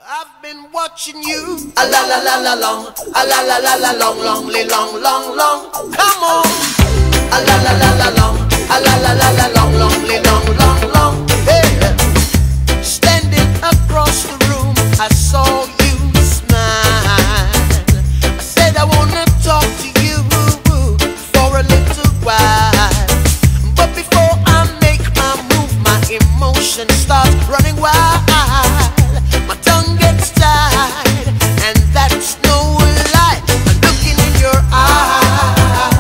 I've been watching you a la la la la long, a la la la la long, long, long, long, long. Come on, a la la la la long, a la la la la long, long, long, long. Hey, standing across the room, I saw you smile. I said I wanna talk to you for a little while, but before I make my move, my emotions start running wild. My tongue gets tied, and that's no lie. I'm looking in your eyes.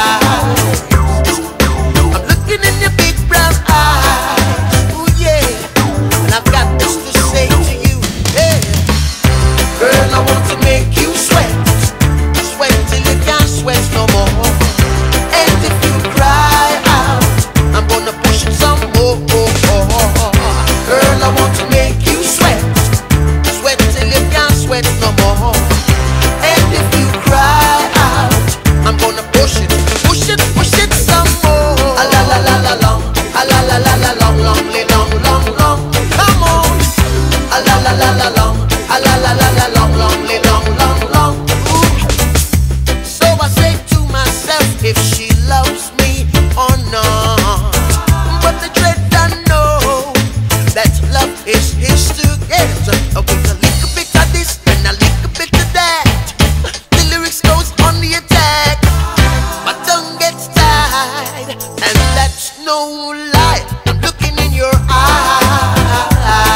I'm looking in your big brown eyes. Ooh yeah, and I've got this to say to you. Hey, girl, I want to make you sweat, sweat till you can't sweat no more. And if you cry out, I'm gonna push it some more. Girl, I want to make you sweat, sweat till you can't sweat no more. And if you cry out, I'm gonna push it some more. A la la la la long, a la la la la long, long, long, long. Come on, a la la la la long, a la la la la long, long, long. Ooh. So I say to myself, if she loves me or not, but the dread I know that love is his to get. With a little bit of this and a little bit of that, the lyrics goes on the attack. My tongue gets tied, and that's no lie. I'm looking in your eyes.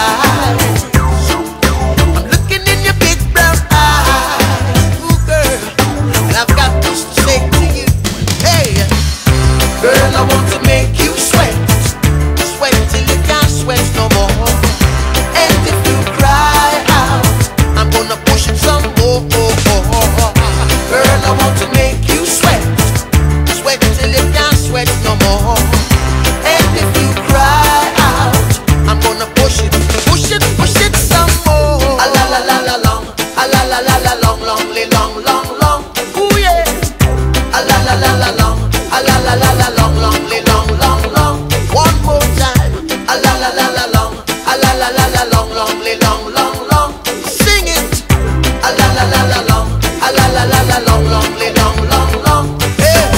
I'm looking in your big brown eyes. Ooh, girl, and I've got this to say to you. Hey, girl, I want to make you sweat, sweat till you can't sweat no more. And if you cry out, I'm gonna push it some more. Girl, I want to make you sweat, sweat till you can't sweat no more. And if you cry out, I'm gonna push it some more. A la la la la long, a la la la la long, long. Ooh yeah. A la la la la long, a la la la la long, long. One more time. A la la la la long, a la la la la long, long. Sing it. A la la la la long, a la la la la long, long. Hey.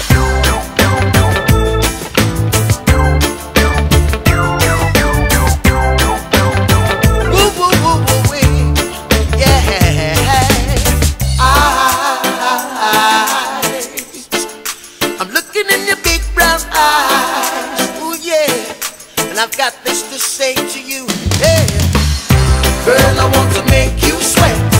Woo woo woo woo wee. Yeah. I'm looking in your big brown eyes. Ooh yeah, and I've got this to say to you. Hey, girl, I want to make you sweat,